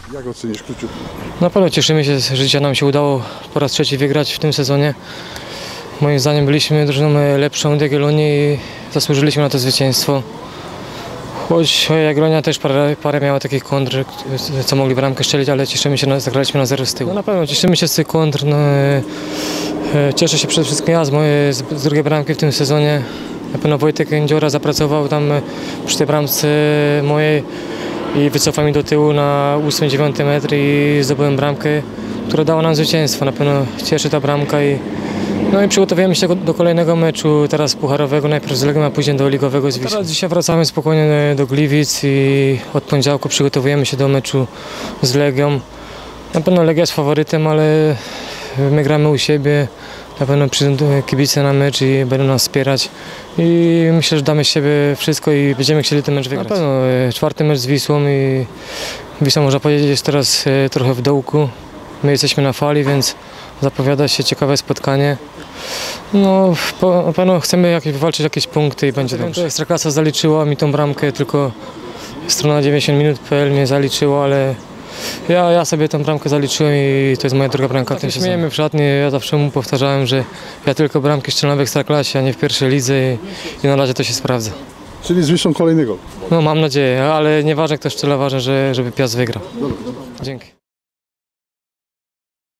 Jak ocenisz króciutko? Na pewno cieszymy się, że dzisiaj nam się udało po raz trzeci wygrać w tym sezonie. Moim zdaniem byliśmy drużyną lepszą od Jagiellonii i zasłużyliśmy na to zwycięstwo. Choć Jagiellonia też parę miała takich kontr, co mogli bramkę strzelić, ale cieszymy się, że zagraliśmy na 0 z tyłu. No na pewno cieszymy się z tych kontr. Cieszę się przede wszystkim ja z drugiej bramki w tym sezonie. Na pewno Wojtek Kędziora zapracował tam przy tej bramce mojej i wycofał mi do tyłu na 8-9 metr i zdobyłem bramkę, która dała nam zwycięstwo. Na pewno cieszy ta bramka i przygotowujemy się do kolejnego meczu, teraz pucharowego, najpierw z Legią, a później do ligowego z Wisłą. Teraz dzisiaj wracamy spokojnie do Gliwic i od poniedziałku przygotowujemy się do meczu z Legią. Na pewno Legia jest faworytem, ale my gramy u siebie. Na pewno przyjdą kibice na mecz i będą nas wspierać i myślę, że damy z siebie wszystko i będziemy chcieli ten mecz wygrać. Na pewno 4. mecz z Wisłą i Wisła, można powiedzieć, jest teraz trochę w dołku. My jesteśmy na fali, więc zapowiada się ciekawe spotkanie. No, na pewno chcemy wywalczyć jakieś punkty i będzie dobrze. Ekstraklasa zaliczyła mi tą bramkę, tylko strona 90minut.pl mnie zaliczyła, ale ja sobie tę bramkę zaliczyłem i to jest moja druga bramka w tym sezonie. Śmiejemy w szatni, ja zawsze mu powtarzałem, że ja tylko bramki strzelam w Ekstraklasie, a nie w pierwszej lidze i na razie to się sprawdza. Czyli z Wisłą kolejny gol. No mam nadzieję, ale nieważne kto strzela, ważne, żeby Piast wygrał. Dzięki.